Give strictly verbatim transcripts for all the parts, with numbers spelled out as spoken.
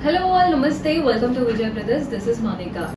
Hello all, Namaste, welcome to Vijay Brothers. This is Monica.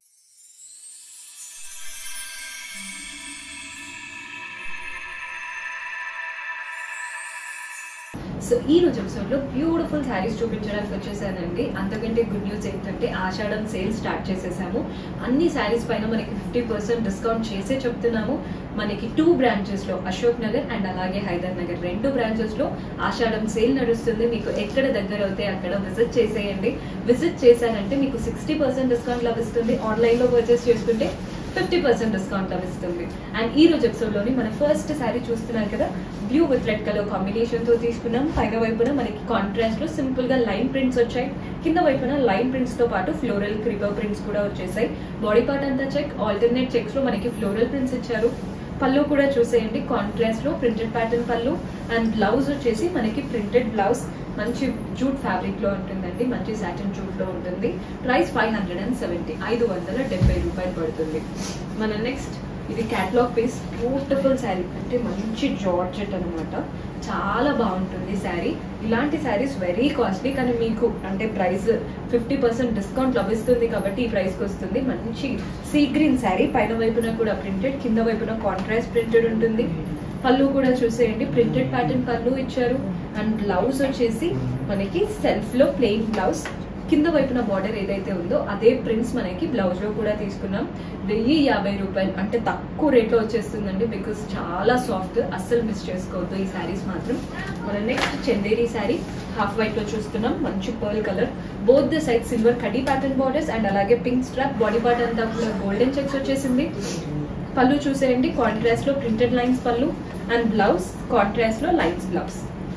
So ఈ రోజు ఎపిసోడ్లో beautiful saris చూపించడానికి వచ్చేసానండి. అంతకంటే గుడ్ న్యూస్ ఏంటంటే ఆషాఢం సేల్ స్టార్ట్ చేసేసాము. అన్ని శారీస్ పైన మనకి ఫిఫ్టీ పర్సెంట్ డిస్కౌంట్ చేసే చెప్తున్నాము. మనకి టూ బ్రాంచెస్లో అశోక్ నగర్ అండ్ అలాగే హైదర్ నగర్ రెండు బ్రాంచెస్లో ఆషాఢం సేల్ నడుస్తుంది. మీకు ఎక్కడ దగ్గర అవుతే అక్కడ విజిట్ చేసేయండి. విజిట్ చేశారంటే మీకు సిక్స్టీ పర్సెంట్ డిస్కౌంట్ లభిస్తుంది. ఆన్లైన్లో పర్చేస్ చేసుకుంటే ఫిఫ్టీ పర్సెంట్ డిస్కౌంట్ లభిస్తుంది. అండ్ ఈ రోజు ఎపిసోడ్లోని మన ఫస్ట్ శారీ చూస్తున్నారు కదా, బ్లూ విత్ రెడ్ కలర్ కాంబినేషన్తో తీసుకున్నాం. పైన వైపున మనకి కాంట్రాస్ట్లో సింపుల్గా లైన్ ప్రింట్స్ వచ్చాయి. కింద వైపున లైన్ ప్రింట్స్తో పాటు ఫ్లోరల్ క్రీపర్ ప్రింట్స్ కూడా వచ్చేసాయి. బాడీ పార్ట్ అంతా చెక్, ఆల్టర్నేట్ చెక్స్లో మనకి ఫ్లోరల్ ప్రింట్స్ ఇచ్చారు. పళ్ళు కూడా చూసేయండి, కాంట్రాస్ట్లో printed pattern pallu. And blouse వచ్చేసి మనకి ప్రింటెడ్ బ్లౌజ్, మంచి జూట్ ఫ్యాబ్రిక్ లో ఉంటుందండి, మంచి సాటిన్ జూట్ లో ఉంటుంది. Price five hundred and seventy ఐదు వందల డెబ్బై రూపాయలు పడుతుంది. మన నెక్స్ట్ ఇది క్యాటలాగ్ పీస్, బ్యూటిఫుల్ శారీ, అంటే మంచి జార్జెట్ అనమాట. చాలా బాగుంటుంది శారీ. ఇలాంటి శారీస్ వెరీ కాస్ట్లీ, కానీ మీకు అంటే ప్రైస్ ఫిఫ్టీ పర్సెంట్ డిస్కౌంట్ లభిస్తుంది కాబట్టి ఈ ప్రైస్కి వస్తుంది. మంచి సీ గ్రీన్ శారీ, పైన వైపున కూడా ప్రింటెడ్, కింద వైపున కాంట్రాస్ట్ ప్రింటెడ్ ఉంటుంది. పళ్ళు కూడా చూసేయండి, ప్రింటెడ్ ప్యాటర్న్ పళ్ళు ఇచ్చారు. అండ్ బ్లౌజ్ వచ్చేసి మనకి సెల్ఫ్ లో ప్లెయిన్ బ్లౌజ్, కింద వైపున బార్డర్ ఏదైతే ఉందో అదే ప్రింట్స్ మనకి బ్లౌజ్ లో కూడా తీసుకున్నాం. వెయ్యి యాభై రూపాయలు అంటే తక్కువ రేట్లో వచ్చేస్తుందండి, బికాస్ చాలా సాఫ్ట్, అస్సలు మిస్ చేసుకోవద్దు ఈ శారీస్ మాత్రం. మన next Chanderi sari, half white లో చూస్తున్నాం. మంచి pearl colour, both the side silver కడీ ప్యాటర్న్ బార్డర్స్ అండ్ అలాగే పింక్ స్ట్రాప్. బాడీ పార్ట్ అంతా కూడా గోల్డెన్ చెక్స్ వచ్చేసింది. పళ్ళు చూసేయండి, కాంట్రాస్ట్ లో printed lines pallu. And blouse contrast లో లైన్స్ బ్లౌజ్.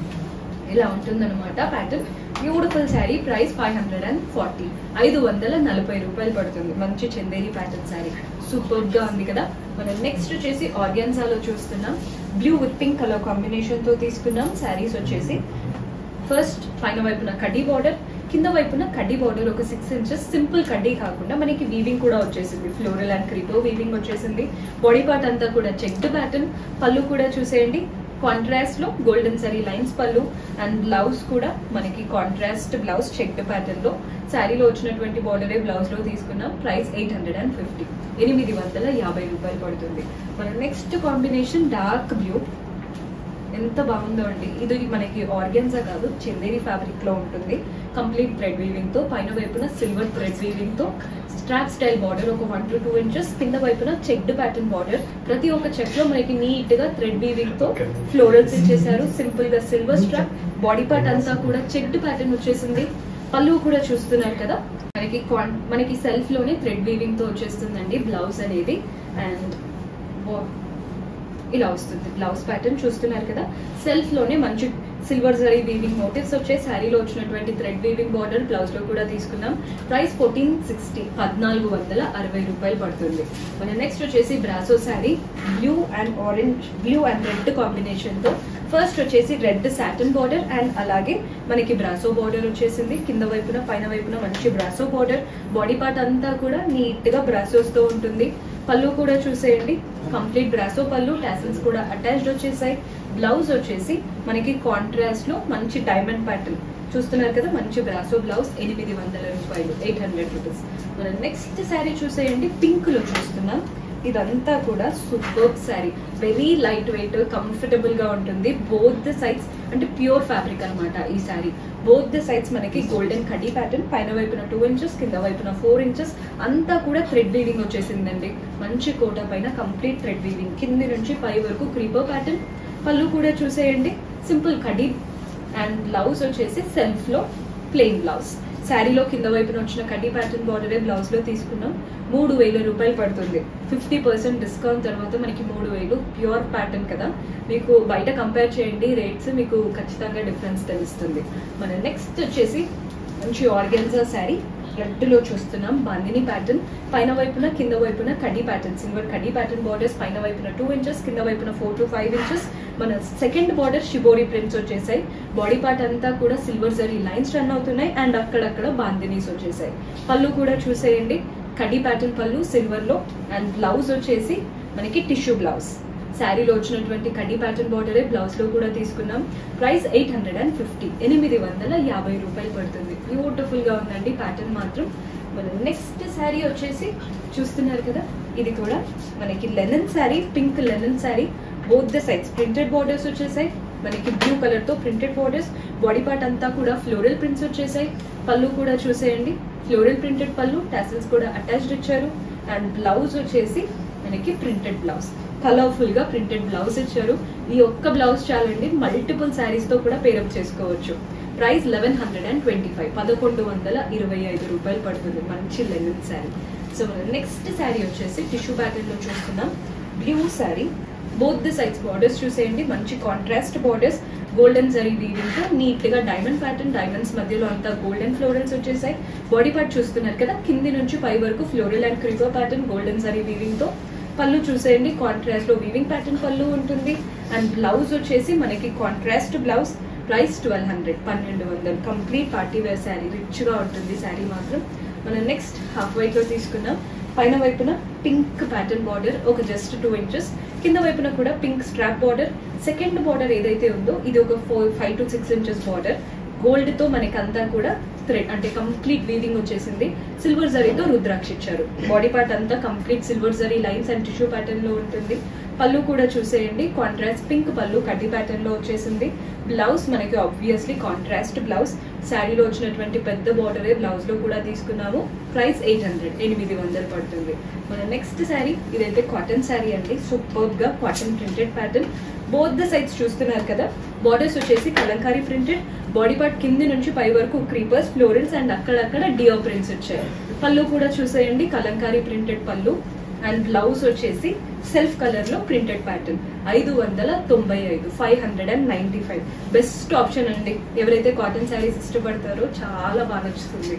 ఇలా ఉంటుందన్నమాట pattern. Beautiful sari. Price five hundred and forty ఐదు వందల నలభై రూపాయలు పడుతుంది. మంచి చందేరి ప్యాటర్న్ శారీ, సూపర్ గా ఉంది కదా. మనం నెక్స్ట్ వచ్చేసి ఆర్గాన్జాలో చూస్తున్నాం. Blue with pink colour combination తో తీసుకున్నాం. శారీస్ వచ్చేసి ఫస్ట్ పైన వైపున కడ్డీ బార్డర్, కింద వైపున కడ్డీ బార్డర్ ఒక సిక్స్ ఇంచెస్ సింపుల్ కడ్డీ కాకుండా మనకి వీవింగ్ కూడా వచ్చేసింది. ఫ్లోరల్ అండ్ క్రీపో వీవింగ్ వచ్చేసింది. బాడీ పార్ట్ అంతా కూడా చెక్డ్ ప్యాటర్న్. పళ్ళు కూడా చూసేయండి, కాంట్రాస్ట్ లో golden zari lines pallu. And blouse కూడా మనకి కాంట్రాస్ట్ బ్లౌజ్ చెక్డ్ ప్యాటర్న్ లో. శారీలో వచ్చినటువంటి బార్డరే బ్లౌజ్ లో తీసుకున్నాం. Price eight hundred and fifty ఎనిమిది వందల యాభై రూపాయలు పడుతుంది. మన నెక్స్ట్ కాంబినేషన్ డార్క్ బ్లూ, ఎంత బాగుందో అండి. ఇది మనకి ఆర్గాన్జా కాదు, చందేరి ఫ్యాబ్రిక్ లో ఉంటుంది. కంప్లీట్ థ్రెడ్ వీవింగ్ తో, పైన వైపున సిల్వర్ థ్రెడ్ వీవింగ్ తో స్ట్రాప్ స్టైల్ బార్డర్ ఒక వన్ టు టూ ఇంచెస్, కింద వైపున చెక్డ్ ప్యాటర్న్ బార్డర్. ప్రతి ఒక్క చెక్ లో మనకి నీట్ గా థ్రెడ్ వీవింగ్ తో ఫ్లోరల్స్ ఇచ్చేసారు. సింపుల్ గా సిల్వర్ స్ట్రాప్. బాడీ పార్ట్ అంతా కూడా చెక్డ్ ప్యాటర్న్ వచ్చేసింది. పళ్ళు కూడా చూస్తున్నారు కదా, మనకి మనకి సెల్ఫ్ లోనే థ్రెడ్ వీవింగ్ తో వచ్చేస్తుందండి బ్లౌజ్ అనేది. అండ్ ఇలా వస్తుంది బ్లౌజ్ ప్యాటర్న్, చూస్తున్నారు కదా. సెల్ఫ్ లోనే మంచి సిల్వర్ జరీ వీవింగ్ మోటివ్స్ వచ్చే శారీలో వచ్చినటువంటి థ్రెడ్ వీవింగ్ బార్డర్ బ్లౌజ్ లో కూడా తీసుకున్నాం. ప్రైస్ ఫోర్టీన్ సిక్స్టీ పద్నాలుగు వందల అరవై రూపాయలు పడుతుంది. మన నెక్స్ట్ వచ్చేసి brasso sari, blue and orange, blue and red combination తో. ఫస్ట్ వచ్చేసి రెడ్ సాటిన్ బార్డర్ అండ్ అలాగే మనకి బ్రాసో బార్డర్ వచ్చేసింది. కింద వైపున పైన వైపున మంచి బ్రాసో బార్డర్. బాడీ పార్ట్ అంతా కూడా నీట్ గా బ్రాసోస్ తో ఉంటుంది. పళ్ళు కూడా చూసేయండి, కంప్లీట్ బ్రాసో పళ్ళు, టాసిల్స్ కూడా అటాచ్డ్ వచ్చేసాయి. బ్లౌజ్ వచ్చేసి మనకి కాంట్రాస్ట్ లో మంచి డైమండ్ ప్యాటర్న్, చూస్తున్నారు కదా. మంచి బ్రాసో బ్లౌజ్, ఎనిమిది వందల రూపాయలు ఎయిట్ హండ్రెడ్ రూపీస్. మన నెక్స్ట్ శారీ చూసేయండి, పింక్ లో చూస్తున్నాం. ఇదంతా కూడా super sari, very light weight, comfortable గా ఉంటుంది. బోత్ ద సైడ్స్ అంటే ప్యూర్ ఫ్యాబ్రిక్ అనమాట ఈ శారీ. బోత్ ద సైడ్స్ మనకి గోల్డెన్ కడ్డీ ప్యాటర్న్, పైన వైపున టూ ఇంచెస్, కింద వైపున ఫోర్ ఇంచెస్, అంతా కూడా థ్రెడ్ వీవింగ్ వచ్చేసిందండి. మంచి కోట పైన కంప్లీట్ థ్రెడ్ వీవింగ్, కింది నుంచి పై వరకు క్రీపర్ ప్యాటర్న్. పళ్ళు కూడా చూసేయండి, సింపుల్ కడ్డీ. అండ్ బ్లౌజ్ వచ్చేసి సెల్ఫ్ లో ప్లెయిన్ బ్లౌజ్. శారీలో కింద వైపున వచ్చిన కడ్డీ ప్యాటర్న్ బార్డరే బ్లౌజ్ లో తీసుకున్నాం. మూడు వేల రూపాయలు పడుతుంది. ఫిఫ్టీ పర్సెంట్ డిస్కౌంట్ తర్వాత మనకి మూడు వేలు. ప్యూర్ ప్యాటర్న్ కదా, మీకు బయట కంపేర్ చేయండి రేట్స్, మీకు ఖచ్చితంగా డిఫరెన్స్ తెలుస్తుంది. మన నెక్స్ట్ వచ్చేసి మంచి ఆర్గాన్జా శారీ, రెడ్ లో చూస్తున్నాం. బాందిని ప్యాటర్న్, పైన వైపున కింద వైపున కడ్డీ ప్యాటర్న్, సిల్వర్ కడ్డీ ప్యాటర్న్ బార్డర్స్. పైన వైపున టూ ఇంచెస్, కింద వైపున ఫోర్ టు ఫైవ్ ఇంచెస్. మన సెకండ్ బార్డర్ షిబోరి ప్రింట్స్ వచ్చేసాయి. బాడీ పార్ట్ అంతా కూడా సిల్వర్ జరీ లైన్స్ రన్ అవుతున్నాయి. అండ్ అక్కడక్కడ బాందినీస్ వచ్చేసాయి. పళ్ళు కూడా చూసేయండి, కడ్డీ ప్యాటర్న్ పళ్ళు సిల్వర్ లో. అండ్ బ్లౌజ్ వచ్చేసి మనకి టిష్యూ బ్లౌజ్. శారీలో వచ్చినటువంటి కడ్డీ ప్యాటర్న్ బార్డరే బ్లౌజ్ లో కూడా తీసుకున్నాం. Price eight hundred and fifty ఎనిమిది వందల యాభై రూపాయలు పడుతుంది. బ్యూటిఫుల్ గా ఉందండి ప్యాటర్న్ మాత్రం. మన నెక్స్ట్ శారీ వచ్చేసి చూస్తున్నారు కదా, ఇది కూడా మనకి linen sari, pink linen sari. Both the sides printed borders వచ్చేసాయి. మనకి బ్లూ కలర్ తో ప్రింటెడ్ బార్డర్స్, బాడీ పార్ట్ అంతా కూడా ఫ్లోరల్ ప్రింట్స్ వచ్చేసాయి. పళ్ళు కూడా చూసేయండి, ఫ్లోరల్ ప్రింటెడ్ పళ్ళు, టాసిల్స్ కూడా అటాచ్డ్ ఇచ్చారు. అండ్ బ్లౌజ్ వచ్చేసి మనకి ప్రింటెడ్ బ్లౌజ్, కలర్ఫుల్ గా ప్రింటెడ్ బ్లౌజ్ ఇచ్చారు. ఈ ఒక్క బ్లౌజ్ చాలండి, మల్టిపుల్ శారీస్ తో కూడా పేరప్ చేసుకోవచ్చు. Price eleven hundred and twenty five పదకొండు వందల ఇరవై ఐదు రూపాయలు పడుతుంది. మంచి లెనిన్ శారీ. సో మన నెక్స్ట్ శారీ వచ్చేసి టిష్యూ ప్యాటర్న్ లో చూస్తున్నాం. Blue sari, both the sides borders చూసేయండి, మంచి contrast borders, golden zari weaving తో నీట్ గా డైమండ్ ప్యాటర్న్, డైమండ్స్ మధ్యలో అంతా గోల్డెన్ ఫ్లోరల్స్ వచ్చేసాయి. బాడీ పార్ట్ చూస్తున్నారు కదా, కింది నుంచి పై వరకు floral and creeper pattern, golden zari weaving తో. పళ్ళు చూసేయండి, కాంట్రాస్ట్ లో వీవింగ్ ప్యాటర్న్ పళ్ళు ఉంటుంది. అండ్ బ్లౌజ్ వచ్చేసి మనకి contrast blouse. Price twelve hundred పన్నెండు వందలు complete party wear sari, rich గా ఉంటుంది శారీ మాత్రం. మనం నెక్స్ట్ హాఫ్ వైట్ లో తీసుకున్నాం. పైన వైపున పింక్ ప్యాటర్న్ బార్డర్, ఒక జస్ట్ టూ ఇంచెస్, కింద వైపున కూడా pink strap border. Second border ఏదైతే ఉందో ఇది ఒక four five to six inches border. Gold తో మనకి అంతా కూడా థ్రెడ్ అంటే కంప్లీట్ వీవింగ్ వచ్చేసింది. సిల్వర్ జరీతో రుద్రాక్ష ఇచ్చారు. బాడీ పార్ట్ అంతా complete silver zari lines and tissue pattern లో ఉంటుంది. పళ్ళు కూడా చూసేయండి, కాంట్రాస్ట్ పింక్ పళ్ళు కడ్డీ ప్యాటర్న్ లో వచ్చేసింది. బ్లౌజ్ మనకి ఆబ్వియస్లీ కాంట్రాస్ట్ బ్లౌజ్. శారీలో వచ్చినటువంటి పెద్ద బార్డరే బ్లౌజ్ లో కూడా తీసుకున్నాము. ప్రైస్ ఎయిట్ హండ్రెడ్ ఎనిమిది వందలు పడుతుంది. మన నెక్స్ట్ శారీ, ఇదైతే కాటన్ శారీ అండి, సూపర్ గా cotton printed pattern. Both the sides చూస్తున్నారు కదా, బార్డర్స్ వచ్చేసి కలంకారీ ప్రింటెడ్, బాడీ పార్ట్ కింది నుంచి పై వరకు క్రీపర్స్, ఫ్లోరల్స్ అండ్ అక్కడక్కడ డియో ప్రింట్స్ వచ్చాయి. పళ్ళు కూడా చూసేయండి, Kalamkari printed pallu. And blouse వచ్చేసి సెల్ఫ్ కలర్ లో ప్రింటెడ్ ప్యాటర్న్. ఐదు వందల తొంభై ఐదు five hundred and ninety five best option అండి. ఎవరైతే కాటన్ శారీస్ ఇష్టపడతారో చాలా బాగా నచ్చుతుంది.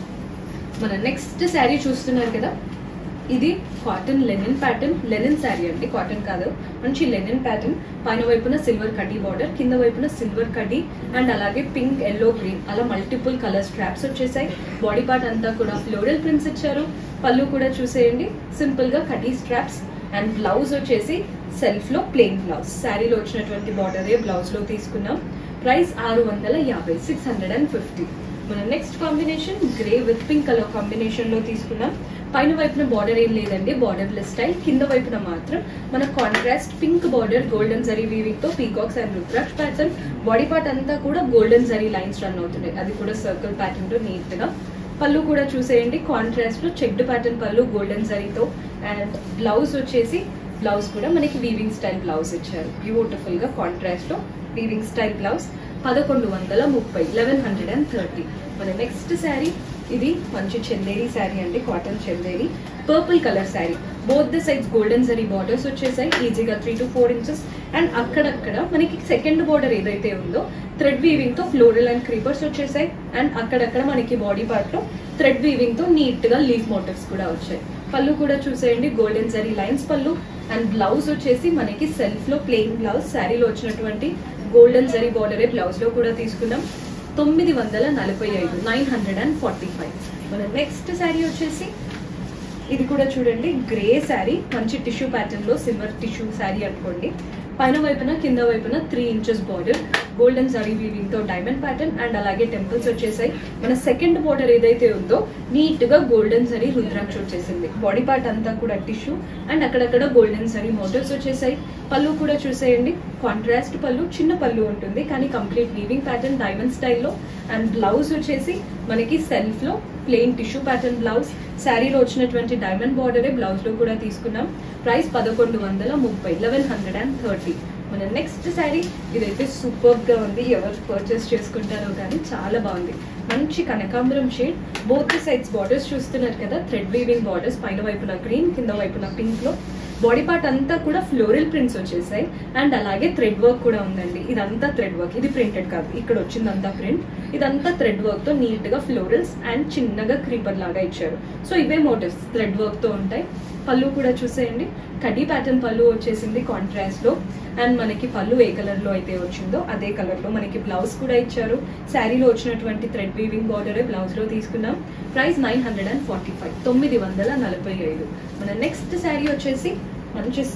మన నెక్స్ట్ శారీ చూస్తున్నారు కదా, ఇది cotton linen pattern, linen sari అండి, కాటన్ కాదు, మంచి లెనిన్ ప్యాటర్న్. పైన వైపున సిల్వర్ కడ్డీ బార్డర్, కింద వైపున సిల్వర్ కడ్డీ అండ్ అలాగే పింక్, ఎల్లో, గ్రీన్ అలా మల్టిపుల్ కలర్ స్ట్రాప్స్ వచ్చేసాయి. బాడీ పార్ట్ అంతా కూడా ఫ్లోరల్ ప్రింట్స్ ఇచ్చారు. పళ్ళు కూడా చూసేయండి, సింపుల్ గా కడ్డీ స్ట్రాప్స్. అండ్ బ్లౌజ్ వచ్చేసి సెల్ఫ్ లో ప్లెయిన్ బ్లౌజ్. శారీలో వచ్చినటువంటి బార్డరే బ్లౌజ్ లో తీసుకున్నాం. ప్రైస్ ఆరు వందల యాభై సిక్స్ హండ్రెడ్ అండ్ ఫిఫ్టీ. మన next combination grey with pink colour combination లో తీసుకున్నాం. పైన వైపున బార్డర్ ఏం లేదండి, బార్డర్ లెస్ స్టైల్. కింద వైపున మాత్రం మన contrast pink border, golden zari weaving తో peacocks and rudraksha pattern. Body part అంతా కూడా గోల్డెన్ జరీ లైన్స్ రన్ అవుతున్నాయి, అది కూడా సర్కిల్ ప్యాటర్న్ తో నీట్ గా. పళ్ళు కూడా చూసేయండి, కాంట్రాస్ట్ లో చెక్డ్ ప్యాటర్న్ పళ్ళు గోల్డెన్ జరీతో. అండ్ బ్లౌజ్ వచ్చేసి బ్లౌజ్ కూడా మనకి వీవింగ్ స్టైల్ బ్లౌజ్ ఇచ్చారు. బ్యూటిఫుల్ గా కాంట్రాస్ట్ లో వీవింగ్ స్టైల్ బ్లౌజ్. పదకొండు వందల ముప్పై లెవెన్ హండ్రెడ్ అండ్ థర్టీ. మన నెక్స్ట్ శారీ, ఇది మంచి చందేరి శారీ అండి, cotton Chanderi, purple colour sari. Both the sides golden zari borders వచ్చేసాయి, ఈజీగా three to four inches. And అక్కడక్కడ మనకి సెకండ్ బార్డర్ ఏదైతే ఉందో థ్రెడ్ వీవింగ్ తో ఫ్లోరల్ అండ్ క్రీపర్స్ వచ్చేసాయి. అండ్ అక్కడక్కడ మనకి బాడీ పార్ట్ లో థ్రెడ్ వీవింగ్ తో నీట్ గా లీఫ్ మోటివ్స్ కూడా వచ్చాయి. పళ్ళు కూడా చూసేయండి, golden zari lines pallu. And blouse వచ్చేసి మనకి సెల్ఫ్ లో ప్లెయిన్ బ్లౌజ్. శారీలో వచ్చినటువంటి గోల్డెన్ జరీ బార్డరే బ్లౌజ్ లో కూడా తీసుకున్నాం. తొమ్మిది వందల నలభై ఐదు nine hundred and forty five. మన నెక్స్ట్ శారీ వచ్చేసి ఇది కూడా చూడండి, గ్రే శారీ, మంచి టిష్యూ ప్యాటర్న్ లో సిల్వర్ టిష్యూ శారీ అనుకోండి. పైన వైపున కింద వైపున three inches border, golden zari weaving తో డైమండ్ ప్యాటర్న్ అండ్ అలాగే టెంపుల్స్ వచ్చేసాయి. మన సెకండ్ బార్డర్ ఏదైతే ఉందో నీట్ గా గోల్డెన్ జరీ రుద్రాక్ష వచ్చేసింది. బాడీ పార్ట్ అంతా కూడా టిష్యూ అండ్ అక్కడక్కడ గోల్డెన్ జరీ మోటివ్స్ వచ్చేసాయి. పళ్ళు కూడా చూసేయండి, కాంట్రాస్ట్ పళ్ళు, చిన్న పళ్ళు ఉంటుంది కానీ కంప్లీట్ వీవింగ్ ప్యాటర్న్ డైమండ్ స్టైల్లో. అండ్ బ్లౌజ్ వచ్చేసి మనకి సెల్ఫ్ లో ప్లెయిన్ టిష్యూ ప్యాటర్న్ బ్లౌజ్. శారీలో వచ్చినటువంటి డైమండ్ బార్డరే బ్లౌజ్ లో కూడా తీసుకున్నాం. ప్రైస్ పదకొండు వందల ముప్పై లెవెన్ హండ్రెడ్ అండ్ థర్టీ. మన నెక్స్ట్ శారీ, ఇదైతే సూపర్ గా ఉంది, ఎవరు పర్చేస్ చేసుకుంటారో కానీ చాలా బాగుంది. మంచి కనకాంబరం షేడ్, బోత్ సైడ్స్ బార్డర్స్ చూస్తున్నారు కదా, థ్రెడ్ వీవింగ్ బార్డర్స్. పైన వైపున గ్రీన్, కింద వైపున పింక్ లో. బాడీ పార్ట్ అంతా కూడా ఫ్లోరల్ ప్రింట్స్ వచ్చేసాయి అండ్ అలాగే థ్రెడ్ వర్క్ కూడా ఉందండి. ఇదంతా థ్రెడ్ వర్క్, ఇది ప్రింటెడ్ కాదు, ఇక్కడ వచ్చిందంతా ప్రింట్. ఇదంతా థ్రెడ్ వర్క్ తో నీట్ గా ఫ్లోరల్స్ అండ్ చిన్నగా క్రీపర్ లాగా ఇచ్చారు. సో ఇవే మోటివ్స్ థ్రెడ్ వర్క్ తో ఉంటాయి. పళ్ళు కూడా చూసేయండి, కడ్డీ ప్యాటర్న్ పళ్ళు వచ్చేసింది కాంట్రాస్ట్ లో. అండ్ మనకి పళ్ళు ఏ కలర్ లో అయితే వచ్చిందో అదే కలర్ లో మనకి బ్లౌజ్ కూడా ఇచ్చారు. శారీలో వచ్చినటువంటి థ్రెడ్ వీవింగ్ బార్డరే బ్లౌజ్ లో తీసుకున్నాం. Price nine hundred and forty five తొమ్మిది వందల నలభై ఐదు. మన నెక్స్ట్ శారీ వచ్చేసి మంచి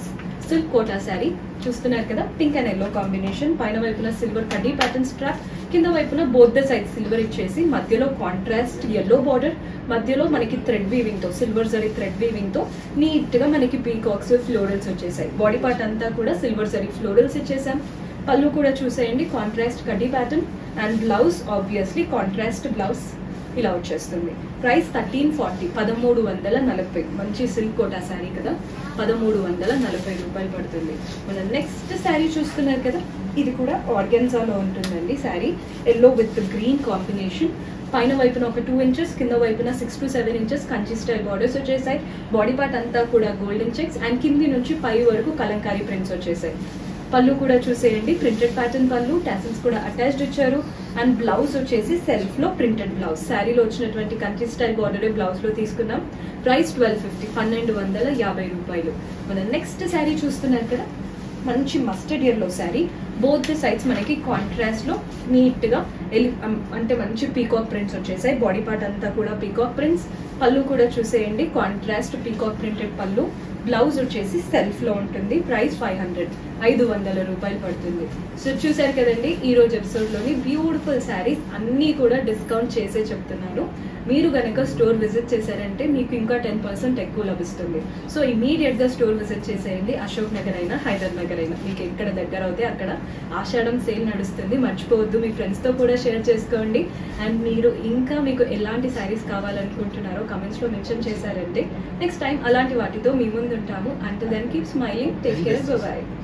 సిల్క్ కోటా శారీ చూస్తున్నారు కదా, పింక్ అండ్ ఎల్లో కాంబినేషన్. పైన వైపున సిల్వర్ కడ్డీ ప్యాటర్న్ స్ట్రాప్, కింద వైపున బోత్ ద సైడ్ సిల్వర్ ఇచ్చేసి మధ్యలో కాంట్రాస్ట్ ఎల్లో బార్డర్, మధ్యలో మనకి థ్రెడ్ వీవింగ్ తో సిల్వర్ జరీ థ్రెడ్ వీవింగ్ తో నీట్ గా మనకి పీకాక్స్ ఫ్లోరల్స్ వచ్చేసాయి. బాడీ పార్ట్ అంతా కూడా సిల్వర్ జరీ ఫ్లోరల్స్ ఇచ్చేసాం. పళ్ళు కూడా చూసేయండి కాంట్రాస్ట్ కడ్డీ pattern, and blouse obviously contrast blouse ఇలా వచ్చేస్తుంది. ప్రైస్ థర్టీన్ ఫార్టీ పదమూడు వందల నలభై. మంచి సిల్క్ కోటా శారీ కదా, పదమూడు వందల నలభై రూపాయలు పడుతుంది. మనం నెక్స్ట్ శారీ చూస్తున్నారు కదా, ఇది కూడా ఆర్గెన్జాలో ఉంటుందండి sari. Yellow with green combination. పైన వైపున ఒక టూ ఇంచెస్, కింద వైపున six to seven inches Kanchi style borders వచ్చేసాయి. బాడీ పార్ట్ అంతా కూడా గోల్డెన్ చెక్స్ అండ్ కింది నుంచి పై వరకు కలంకారీ ప్రింట్స్ వచ్చేసాయి. పళ్ళు కూడా చూసేయండి ప్రింటెడ్ ప్యాటర్న్ పళ్ళు, టాసిల్స్ కూడా అటాచ్డ్ ఇచ్చారు. అండ్ బ్లౌజ్ వచ్చేసి సెల్ఫ్ లో ప్రింటెడ్ బ్లౌజ్. శారీలో వచ్చినటువంటి కంట్రీ స్టైల్ బార్డర్ బ్లౌజ్ లో తీసుకున్నాం. ప్రైస్ ట్వెల్వ్ ఫిఫ్టీ పన్నెండు వందల యాభై రూపాయలు. మనం నెక్స్ట్ శారీ చూస్తున్నారు కదా, మంచి mustard yellow sari. Both the sides మనకి కాంట్రాస్ట్ లో నీట్ గా అంటే మంచి పీకాక్ ప్రింట్స్ వచ్చేసాయి. బాడీ పార్ట్ అంతా కూడా పీకాక్ ప్రింట్స్. పళ్ళు కూడా చూసేయండి కాంట్రాస్ట్ పీకాక్ ప్రింటెడ్ పళ్ళు. బ్లౌజ్ వచ్చేసి సెల్ఫ్ లో ఉంటుంది. ప్రైస్ ఫైవ్ హండ్రెడ్ ఐదు వందల రూపాయలు పడుతుంది. సో చూసారు కదండి, ఈ రోజు ఎపిసోడ్ లోని బ్యూటిఫుల్ శారీస్ అన్ని కూడా డిస్కౌంట్ చేసే చెప్తున్నాను. మీరు కనుక స్టోర్ విజిట్ చేశారంటే మీకు ఇంకా టెన్ పర్సెంట్ ఎక్కువ లభిస్తుంది. సో ఇమీడియట్ గా స్టోర్ విజిట్ చేసేయండి. అశోక్ నగర్ అయినా హైదర్ నగర్ అయినా మీకు ఎక్కడ దగ్గర అవుతే అక్కడ ఆషాఢం సేల్ నడుస్తుంది. మర్చిపోవద్దు, మీ ఫ్రెండ్స్ తో కూడా షేర్ చేసుకోండి. అండ్ మీరు ఇంకా మీకు ఎలాంటి శారీస్ కావాలనుకుంటున్నారో కమెంట్స్ లో మెన్షన్ చేశారంటే నెక్స్ట్ టైం అలాంటి వాటితో మీ ముందు ఉంటాము. And then keep smiling, take care, bye by.